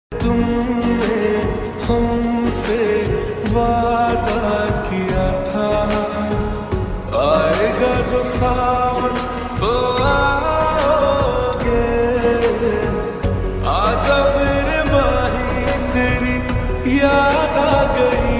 तुमने हमसे वादा किया था, आएगा जो सावन तो आओगे। आजा मेरे माही तेरी याद आ गई।